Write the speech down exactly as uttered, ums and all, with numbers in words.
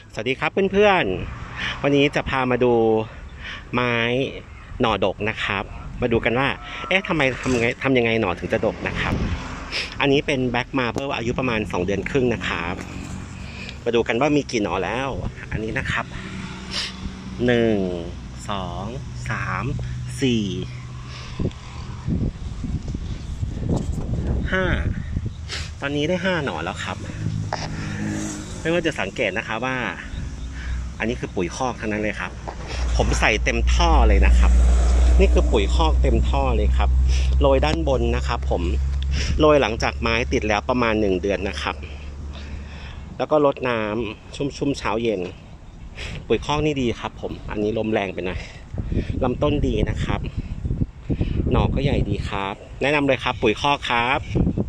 สวัสดีครับเพื่อนๆวันนี้จะพามาดูไม้หน่อดกนะครับมาดูกันว่าเอ๊ะทำไมทำไงทำยังไงหน่อถึงจะดกนะครับอันนี้เป็นแบ็กมาเพิลอายุประมาณสองเดือนครึ่งนะครับมาดูกันว่ามีกี่หน่อแล้วอันนี้นะครับหนึ่งสองสามสี่ห้าตอนนี้ได้ห้าหน่อแล้วครับไม่ว่าจะสังเกตนะคะว่าอันนี้คือปุ๋ยคอกทั้งนั้นเลยครับผมใส่เต็มท่อเลยนะครับนี่คือปุ๋ยคอกเต็มท่อเลยครับโรยด้านบนนะครับผมโรยหลังจากไม้ติดแล้วประมาณหนึ่งเดือนนะครับแล้วก็รดน้ำชุ่มๆเช้าเย็นปุ๋ยคอกนี่ดีครับผมอันนี้ลมแรงไปหน่อยลำต้นดีนะครับหน่อก็ใหญ่ดีครับแนะนำเลยครับปุ๋ยคอกครับ